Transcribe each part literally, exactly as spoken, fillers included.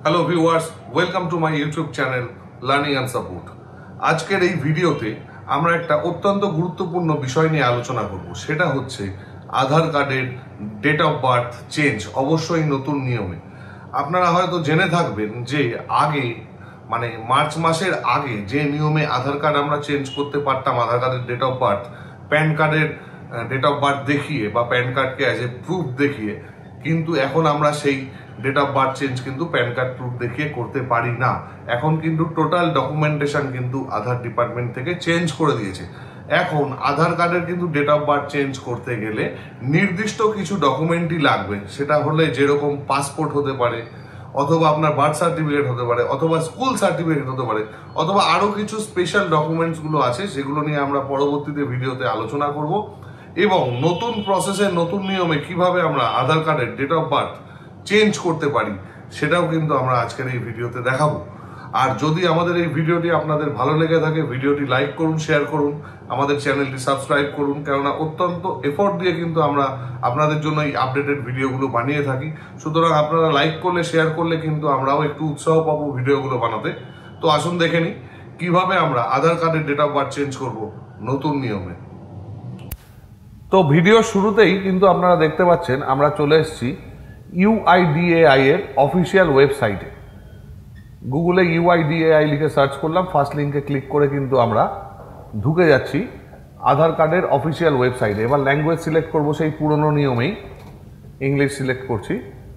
Hello viewers, welcome to my YouTube channel learning and support. আজকের এই ভিডিওতে আমরা একটা অত্যন্ত গুরুত্বপূর্ণ বিষয় নিয়ে আলোচনা করব, সেটা হচ্ছে আধার কার্ডের ডেট অফ বার্থ চেঞ্জ, অবশ্যই নতুন নিয়মে। আপনারা হয়তো জেনে থাকবেন যে আগে মানে মার্চ মাসের আগে যে নিয়মে আধার কার্ড আমরা চেঞ্জ করতে পারতাম, আধার কার্ডের ডেট অফ বার্থ প্যান কার্ডের ডেট অফ বার্থ দেখিয়ে বা প্যান কার্ডকে অ্যাজ এ প্রুফ দেখিয়ে, কিন্তু এখন আমরা সেই ডেট অফ বার্থ চেঞ্জ কিন্তু প্যান কার্ড প্রুফ দেখিয়ে করতে পারি না। এখন কিন্তু টোটাল ডকুমেন্টেশন কিন্তু আধার ডিপার্টমেন্ট থেকে চেঞ্জ করে দিয়েছে। এখন আধার কার্ডের কিন্তু ডেট অফ বার্থ চেঞ্জ করতে গেলে নির্দিষ্ট কিছু ডকুমেন্টই লাগবে। সেটা হলে যেরকম পাসপোর্ট হতে পারে, অথবা আপনার বার্থ সার্টিফিকেট হতে পারে, অথবা স্কুল সার্টিফিকেট হতে পারে, অথবা আরো কিছু স্পেশাল ডকুমেন্টস গুলো আছে, সেগুলো নিয়ে আমরা পরবর্তীতে ভিডিওতে আলোচনা করব। এবং নতুন প্রসেসে নতুন নিয়মে কিভাবে আমরা আধার কার্ডের ডেট অফ বার্থ চেঞ্জ করতে পারি সেটাও কিন্তু আমরা আজকের এই ভিডিওতে দেখাবো। আর যদি আমাদের এই ভিডিওটি আপনাদের ভালো লেগে থাকে, ভিডিওটি লাইক করুন, শেয়ার করুন, আমাদের চ্যানেলটি সাবস্ক্রাইব করুন, কেননা অত্যন্ত এফোর্ট দিয়ে কিন্তু আমরা আপনাদের জন্য এই আপডেটেড ভিডিওগুলো বানিয়ে থাকি। সুতরাং আপনারা লাইক করলে, শেয়ার করলে কিন্তু আমরাও একটু উৎসাহ পাবো ভিডিওগুলো বানাতে। তো আসুন দেখে নিই কিভাবে আমরা আধার কার্ডের ডেট অফ বার্থ চেঞ্জ করব নতুন নিয়মে। তো ভিডিও শুরুতেই কিন্তু আপনারা দেখতে পাচ্ছেন আমরা চলে এসেছি ইউআইডিএআই এর অফিসিয়াল ওয়েবসাইটে। গুগলে ইউআইডিএআই লিখে সার্চ করলাম, ফার্স্ট লিঙ্কে ক্লিক করে কিন্তু আমরা ঢুকে যাচ্ছি আধার কার্ডের অফিসিয়াল ওয়েবসাইটে। এবার ল্যাঙ্গুয়েজ সিলেক্ট করব সেই পুরনো নিয়মেই, ইংলিশ সিলেক্ট করছি।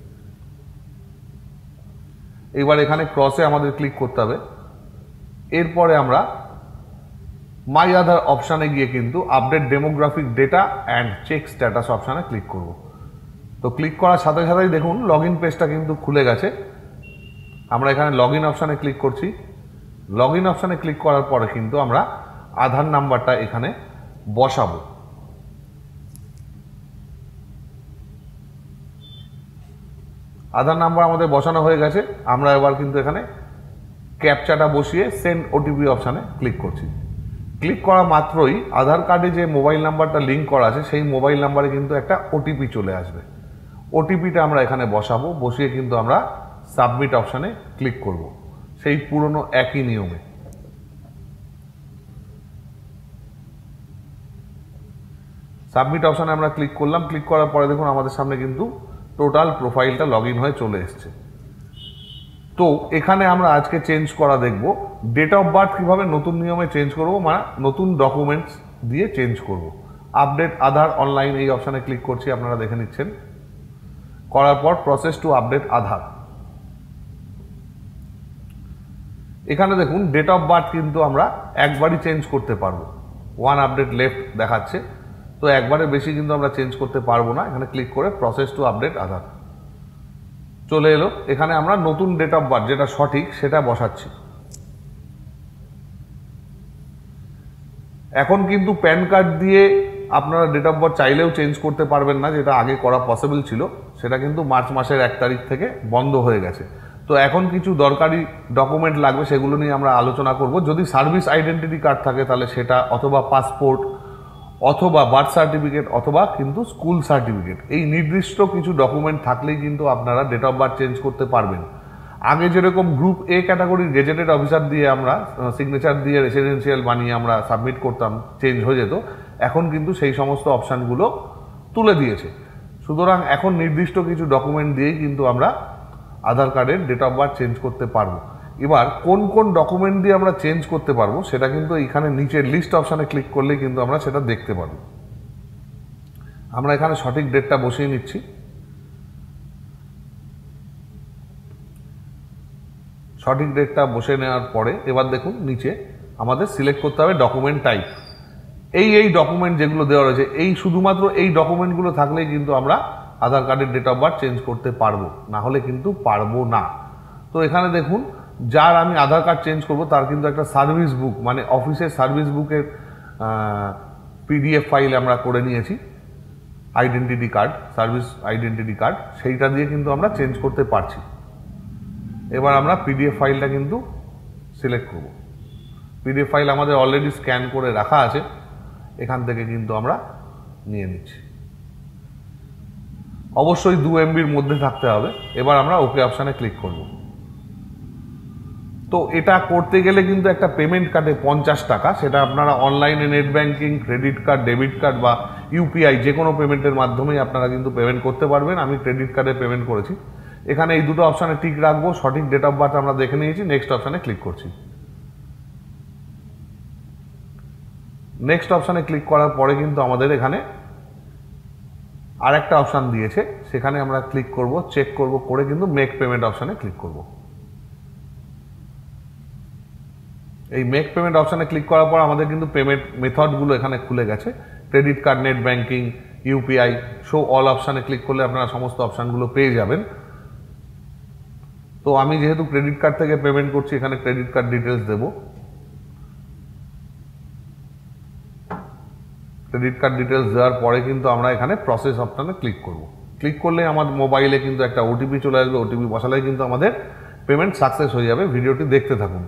এবার এখানে ক্রসে আমাদের ক্লিক করতে হবে। এরপরে আমরা মাই আধার অপশানে গিয়ে কিন্তু update demographic data and check status অপশানে ক্লিক করব। তো ক্লিক করার সাথে সাথেই দেখুন লগ ইন পেজটা কিন্তু খুলে গেছে। আমরা এখানে লগ ইন অপশানে ক্লিক করছি। লগ ইন অপশানে ক্লিক করার পরে কিন্তু আমরা আধার নাম্বারটা এখানে বসাবো। আধার নাম্বার আমাদের বসানো হয়ে গেছে। আমরা এবার কিন্তু এখানে ক্যাপচাটা বসিয়ে সেন্ড ওটিপি অপশানে ক্লিক করছি। ক্লিক করা মাত্রই আধার কার্ডে যে মোবাইল নাম্বারটা লিঙ্ক করা আছে সেই মোবাইল নাম্বারে কিন্তু একটা ওটিপি চলে আসবে। ওটিপিটা আমরা এখানে বসাবো, বসিয়ে কিন্তু আমরা সাবমিট অপশানে ক্লিক করব সেই পুরনো একই নিয়মে। সাবমিট অপশানে আমরা ক্লিক করলাম। ক্লিক করার পরে দেখুন আমাদের সামনে কিন্তু টোটাল প্রোফাইলটা লগ ইন হয়ে চলে এসছে। তো এখানে আমরা আজকে চেঞ্জ করা দেখব ডেট অফ বার্থ কিভাবে নতুন নিয়মে চেঞ্জ করব, মানে নতুন ডকুমেন্টস দিয়ে চেঞ্জ করব। আপডেট আধার অনলাইন এই অপশানে ক্লিক করছি, আপনারা দেখে নিচ্ছেন। করার পর প্রসেস টু আপডেট আধার। এখানে দেখুন ডেট অফ বার্থ কিন্তু আমরা একবারই চেঞ্জ করতে পারবো। ওয়ান আপডেট লেফট দেখাচ্ছে, তো একবারে বেশি কিন্তু আমরা চেঞ্জ করতে পারবো না। এখানে ক্লিক করে প্রসেস টু আপডেট আধার চলে এলো। এখানে আমরা নতুন ডেট অফ বার্থ যেটা সঠিক সেটা বসাচ্ছি। এখন কিন্তু প্যান কার্ড দিয়ে আপনারা ডেট অফ বার্থ চাইলেও চেঞ্জ করতে পারবেন না, যেটা আগে করা পসিবল ছিল। সেটা কিন্তু মার্চ মাসের এক তারিখ থেকে বন্ধ হয়ে গেছে। তো এখন কিছু দরকারি ডকুমেন্ট লাগবে, সেগুলো নিয়ে আমরা আলোচনা করব। যদি সার্ভিস আইডেন্টিটি কার্ড থাকে তাহলে সেটা, অথবা পাসপোর্ট, অথবা বার্থ সার্টিফিকেট, অথবা কিন্তু স্কুল সার্টিফিকেট, এই নির্দিষ্ট কিছু ডকুমেন্ট থাকলেই কিন্তু আপনারা ডেট অফ বার্থ চেঞ্জ করতে পারবেন। আগে যেরকম গ্রুপ এ ক্যাটাগরির গেজেটেড অফিসার দিয়ে আমরা সিগনেচার দিয়ে রেসিডেন্সিয়াল বানিয়ে আমরা সাবমিট করতাম, চেঞ্জ হয়ে যেত। এখন কিন্তু সেই সমস্ত অপশানগুলো তুলে দিয়েছে। সুতরাং এখন নির্দিষ্ট কিছু ডকুমেন্ট দিয়েই কিন্তু আমরা আধার কার্ডের ডেট অফ বার্থ চেঞ্জ করতে পারবো। এবার কোন কোন ডকুমেন্ট দিয়ে আমরা চেঞ্জ করতে পারবো সেটা কিন্তু এখানে নিচের লিস্ট অপশানে ক্লিক করলে কিন্তু আমরা সেটা দেখতে পারবো। আমরা এখানে সঠিক ডেটটা বসিয়ে নিচ্ছি। সঠিক ডেটটা বসে নেওয়ার পরে এবার দেখুন নিচে আমাদের সিলেক্ট করতে হবে ডকুমেন্ট টাইপ। এই এই ডকুমেন্ট যেগুলো দেওয়া রয়েছে, এই শুধুমাত্র এই ডকুমেন্টগুলো থাকলেই কিন্তু আমরা আধার কার্ডের ডেট অফ বার্থ চেঞ্জ করতে পারবো, না হলে কিন্তু পারবো না। তো এখানে দেখুন যার আমি আধার কার্ড চেঞ্জ করব তার কিন্তু একটা সার্ভিস বুক, মানে অফিসের সার্ভিস বুকের পিডিএফ ফাইল আমরা করে নিয়েছি। Identity card, service identity card, সেইটা দিয়ে কিন্তু আমরা চেঞ্জ করতে পারছি। এবার আমরা পিডিএফ ফাইলটা কিন্তু সিলেক্ট করব। পিডিএফ ফাইল আমাদের অলরেডি স্ক্যান করে রাখা আছে, এখান থেকে কিন্তু আমরা নিয়ে নিচ্ছি। অবশ্যই দু এমবির মধ্যে থাকতে হবে। এবার আমরা ওকে অপশানে ক্লিক করব। তো এটা করতে গেলে কিন্তু একটা পেমেন্ট কাটে পঞ্চাশ টাকা, সেটা আপনারা অনলাইনে net banking, credit card, debit card বা ইউপিআই যে কোনো পেমেন্টের মাধ্যমেই আপনারা কিন্তু পেমেন্ট করতে পারবেন। আমি ক্রেডিট কার্ডে পেমেন্ট করেছি। এখানে এই দুটো অপশানে টিক রাখবো, সঠিক ডেট অফ বার্থ আমরা দেখে নিয়েছি, নেক্সট অপশানে ক্লিক করছি। নেক্সট অপশানে ক্লিক করার পরে কিন্তু আমাদের এখানে আর একটা অপশান দিয়েছে, সেখানে আমরা ক্লিক করব, চেক করব, করে কিন্তু মেক পেমেন্ট অপশানে ক্লিক করব। এই মেক পেমেন্ট অপশানে ক্লিক করার পর আমাদের কিন্তু পেমেন্ট মেথডগুলো এখানে খুলে গেছে। Credit card, net banking, UPI, show all অপশানে ক্লিক করলে আপনারা সমস্ত অপশানগুলো পেয়ে যাবেন। তো আমি যেহেতু ক্রেডিট কার্ড থেকে পেমেন্ট করছি, এখানে ক্রেডিট কার্ড ডিটেলস দেব। ক্রেডিট কার্ড ডিটেলস দেওয়ার পরে কিন্তু আমরা এখানে প্রসেস অপশানে ক্লিক করব। ক্লিক করলে আমার মোবাইলে কিন্তু একটা ওটিপি চলে আসবে, ওটিপি বসালেই কিন্তু আমাদের পেমেন্ট সাকসেস হয়ে যাবে। ভিডিওটি দেখতে থাকুন।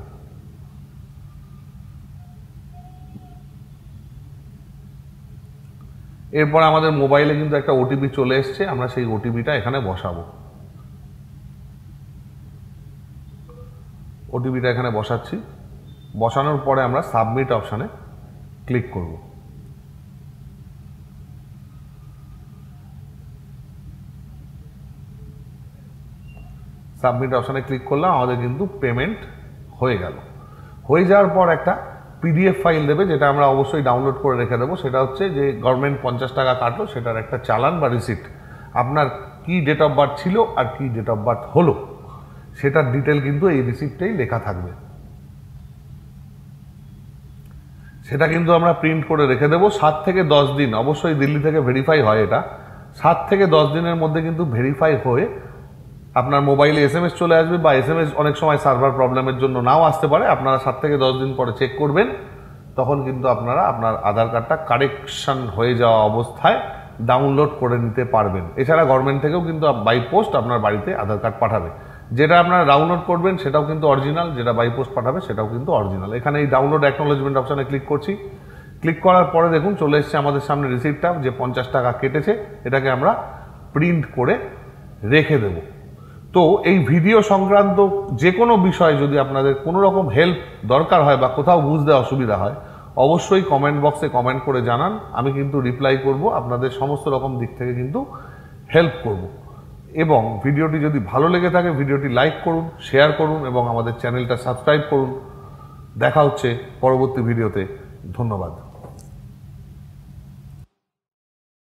এরপর আমাদের মোবাইলে কিন্তু একটা ওটিপি চলে এসছে, আমরা সেই ওটিপিটা এখানে বসাবো। ওটিপিটা এখানে বসাচ্ছি। বসানোর পরে আমরা সাবমিট অপশানে ক্লিক করব। সাবমিট অপশানে ক্লিক করলাম, আমাদের কিন্তু পেমেন্ট হয়ে গেল। হয়ে যাওয়ার পর একটা পিডিএফ ফাইল দেবে, যেটা আমরা অবশ্যই ডাউনলোড করে রেখে দেবো। সেটা হচ্ছে যে গভর্নমেন্ট পঞ্চাশ টাকা কাটলো, সেটার একটা চালান বা রিসিপ্ট। আপনার কি ডেট অফ বার্থ ছিল আর কি ডেট অফ বার্থ হলো, সেটার ডিটেল কিন্তু এই রিসিপ্টেই লেখা থাকবে। সেটা কিন্তু আমরা প্রিন্ট করে রেখে দেবো। সাত থেকে দশ দিন, অবশ্যই দিল্লি থেকে ভেরিফাই হয় এটা, সাত থেকে দশ দিনের মধ্যে কিন্তু ভেরিফাই হয়ে আপনার মোবাইলে এস এম এস চলে আসবে, বা এস এম এস অনেক সময় সার্ভার প্রবলেমের জন্য নাও আসতে পারে। আপনারা সাত থেকে দশ দিন পরে চেক করবেন, তখন কিন্তু আপনারা আপনার আধার কার্ডটা কারেকশন হয়ে যাওয়া অবস্থায় ডাউনলোড করে নিতে পারবেন। এছাড়া গভর্নমেন্ট থেকেও কিন্তু বাই পোস্ট আপনার বাড়িতে আধার কার্ড পাঠাবে। যেটা আপনারা ডাউনলোড করবেন সেটাও কিন্তু অরিজিনাল, যেটা বাই পোস্ট পাঠাবে সেটাও কিন্তু অরিজিনাল। এখানে এই ডাউনলোড অ্যাকনোলেজমেন্ট অপশানে ক্লিক করছি। ক্লিক করার পরে দেখুন চলে এসছে আমাদের সামনে রিসিপ্টটা, যে পঞ্চাশ টাকা কেটেছে, এটাকে আমরা প্রিন্ট করে রেখে দেব। তো এই ভিডিও সংক্রান্ত যে কোনো বিষয়ে যদি আপনাদের কোনো রকম হেল্প দরকার হয় বা কোথাও বুঝতে অসুবিধা হয়, অবশ্যই কমেন্ট বক্সে কমেন্ট করে জানান। আমি কিন্তু রিপ্লাই করব, আপনাদের সমস্ত রকম দিক থেকে কিন্তু হেল্প করব। এবং ভিডিওটি যদি ভালো লেগে থাকে, ভিডিওটি লাইক করুন, শেয়ার করুন এবং আমাদের চ্যানেলটা সাবস্ক্রাইব করুন। দেখা হচ্ছে পরবর্তী ভিডিওতে। ধন্যবাদ।